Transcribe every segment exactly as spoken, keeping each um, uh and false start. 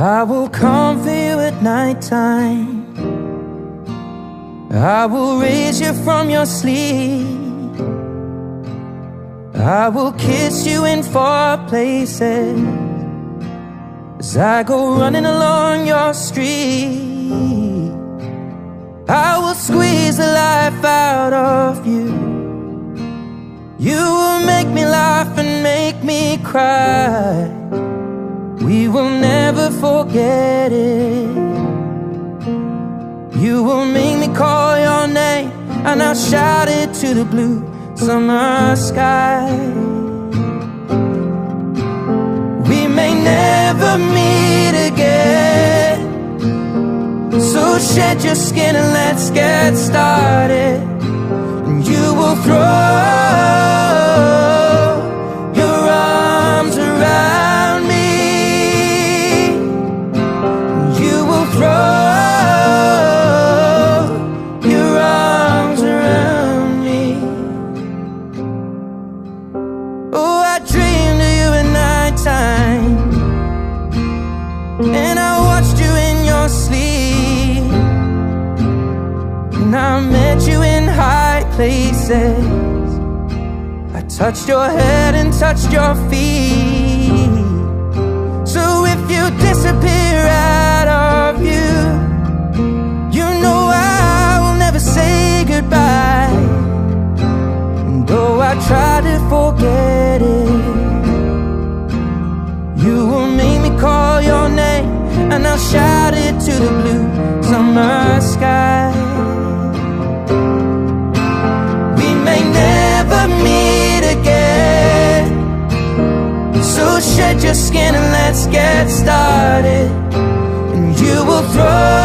I will comfort you at nighttime. I will raise you from your sleep. I will kiss you in far places as I go running along your street. I will squeeze the life out of you. You will make me laugh and make me cry. We will never forget it. You will make me call your name, and I'll shout it to the blue summer sky. We may never meet again, so shed your skin and let's get started. And you will throw your arms around me. You will throw your arms around me. Oh, I dreamed of you at nighttime, and I watched you in your sleep. And I met you in high places. I touched your head and touched your feet. So if you disappear out of view, you know I will never say goodbye. And though I try to forget it, you will make me call your name, and I'll shout it to the blue summer sky. We may never meet again, so shed your skin and let's get started. And you will throw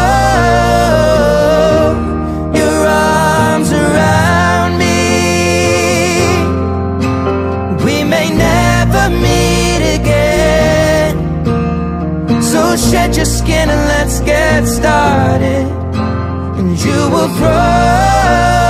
your arms around me. We may never meet again, so shed your skin and let's get started. And you will throw